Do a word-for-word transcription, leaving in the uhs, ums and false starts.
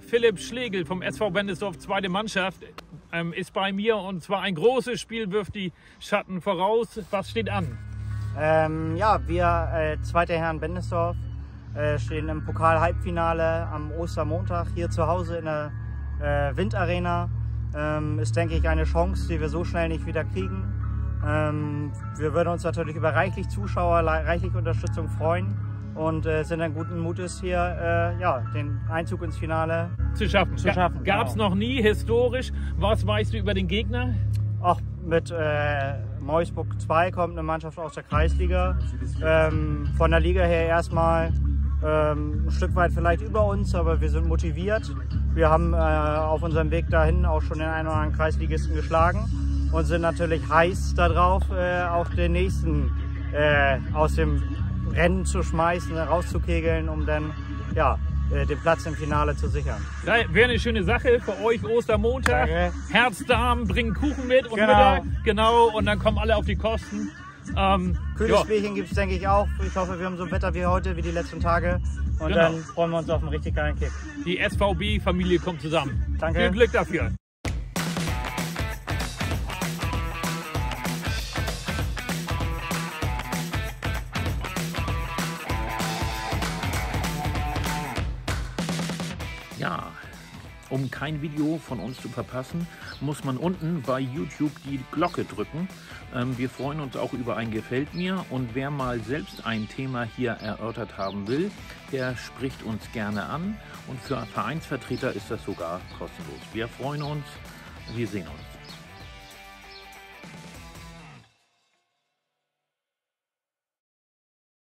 Philipp Schlegel vom S V Bendersdorf, zweite Mannschaft, ähm, ist bei mir und zwar ein großes Spiel wirft die Schatten voraus. Was steht an? Ähm, ja, wir äh, zweite Herren Bendersdorf äh, stehen im Pokal-Halbfinale am Ostermontag hier zu Hause in der äh, Windarena. Ähm, ist, denke ich, eine Chance, die wir so schnell nicht wieder kriegen. Ähm, wir würden uns natürlich über reichlich Zuschauer, reichlich Unterstützung freuen und äh, sind dann guten Mutes hier, äh, ja, den Einzug ins Finale zu schaffen. Zu schaffen Gab es genau. noch nie historisch. Was weißt du über den Gegner? Auch mit äh, Meusburg zwei kommt eine Mannschaft aus der Kreisliga. Ähm, von der Liga her erstmal ähm, ein Stück weit vielleicht über uns, aber wir sind motiviert. Wir haben äh, auf unserem Weg dahin auch schon den einen oder anderen Kreisligisten geschlagen und sind natürlich heiß darauf, äh, auch den nächsten äh, aus dem Rennen zu schmeißen, rauszukegeln, um dann ja, äh, den Platz im Finale zu sichern. Ja, wäre eine schöne Sache für euch, Ostermontag. Danke. Herzdamen bringen Kuchen mit und Genau. Mittag. Genau, und dann kommen alle auf die Kosten. Ähm, Kühles ja. Bierchen gibt es, denke ich, auch. Ich hoffe, wir haben so ein Wetter wie heute, wie die letzten Tage. Und Genau. dann freuen wir uns auf einen richtig geilen Kick. Die S V B-Familie kommt zusammen. Danke. Viel Glück dafür. Ja, um kein Video von uns zu verpassen, muss man unten bei YouTube die Glocke drücken. Ähm, wir freuen uns auch über ein Gefällt mir, und wer mal selbst ein Thema hier erörtert haben will, der spricht uns gerne an, und für Vereinsvertreter ist das sogar kostenlos. Wir freuen uns, wir sehen uns.